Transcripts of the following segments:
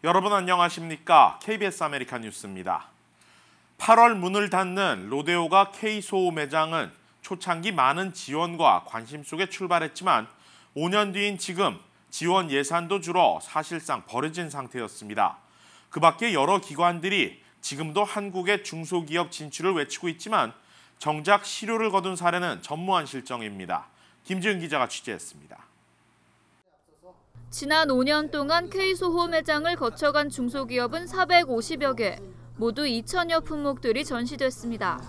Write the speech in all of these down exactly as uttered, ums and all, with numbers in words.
여러분 안녕하십니까? 케이비에스 아메리칸 뉴스입니다. 팔월 문을 닫는 로데오가 K소호 매장은 초창기 많은 지원과 관심 속에 출발했지만 오 년 뒤인 지금 지원 예산도 줄어 사실상 버려진 상태였습니다. 그 밖에 여러 기관들이 지금도 한국의 중소기업 진출을 외치고 있지만 정작 실효를 거둔 사례는 전무한 실정입니다. 김지은 기자가 취재했습니다. 지난 오 년 동안 K소호 매장을 거쳐간 중소기업은 사백오십여 개, 모두 이천여 품목들이 전시됐습니다.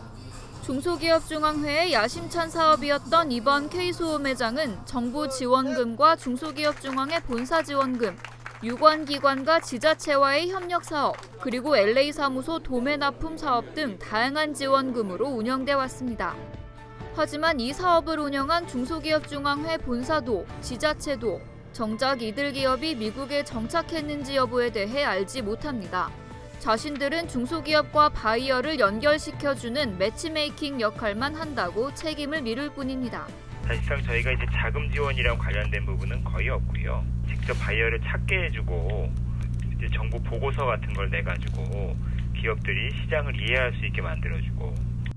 중소기업중앙회의 야심찬 사업이었던 이번 K소호 매장은 정부 지원금과 중소기업중앙회 본사 지원금, 유관기관과 지자체와의 협력 사업, 그리고 엘에이 사무소 도매 납품 사업 등 다양한 지원금으로 운영돼 왔습니다. 하지만 이 사업을 운영한 중소기업중앙회 본사도 지자체도 정작 이들 기업이 미국에 정착했는지 여부에 대해 알지 못합니다. 자신들은 중소기업과 바이어를 연결시켜주는 매치메이킹 역할만 한다고 책임을 미룰 뿐입니다. 사실상 저희가 이제 자금 지원이랑 관련된 부분은 거의 없고요. 직접 바이어를 찾게 해주고 이제 정부 보고서 같은 걸 내가지고 기업들이 시장을 이해할 수 있게 만들어주고.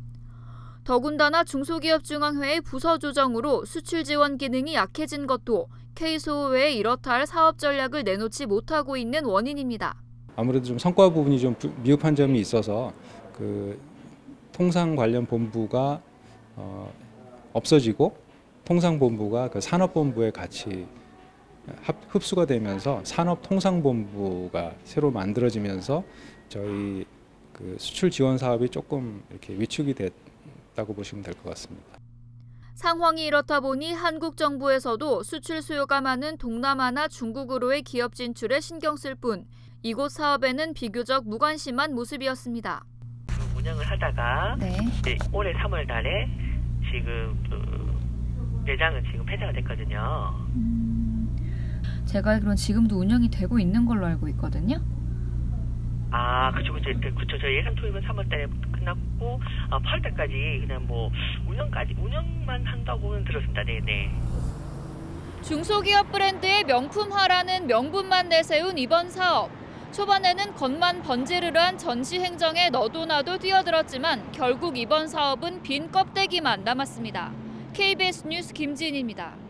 더군다나 중소기업중앙회의 부서 조정으로 수출 지원 기능이 약해진 것도 K소호회에 이렇다 할 사업 전략을 내놓지 못하고 있는 원인입니다. 아무래도 좀 성과 부분이 좀 미흡한 점이 있어서 그 통상 관련 본부가 어, 없어지고 통상본부가 그 산업본부에 같이 합, 흡수가 되면서 산업통상본부가 새로 만들어지면서 저희 그 수출 지원 사업이 조금 이렇게 위축이 됐다고 보시면 될 것 같습니다. 상황이 이렇다 보니 한국 정부에서도 수출 수요가 많은 동남아나 중국으로의 기업 진출에 신경 쓸 뿐 이곳 사업에는 비교적 무관심한 모습이었습니다. 운영을 하다가 네. 올해 삼월 달에 지금 그 매장은 지금 폐쇄가 됐거든요. 음, 제가 알기로는 지금도 운영이 되고 있는 걸로 알고 있거든요. 아, 그쵸, 그쵸. 그쵸. 저 예산 투입은 삼월 달에 끝났고, 아, 팔월 달까지 그냥 뭐, 운영까지, 운영만 한다고는 들었습니다. 네네. 중소기업 브랜드의 명품화라는 명분만 내세운 이번 사업. 초반에는 겉만 번지르르한 전시 행정에 너도 나도 뛰어들었지만 결국 이번 사업은 빈 껍데기만 남았습니다. 케이비에스 뉴스 김지인입니다.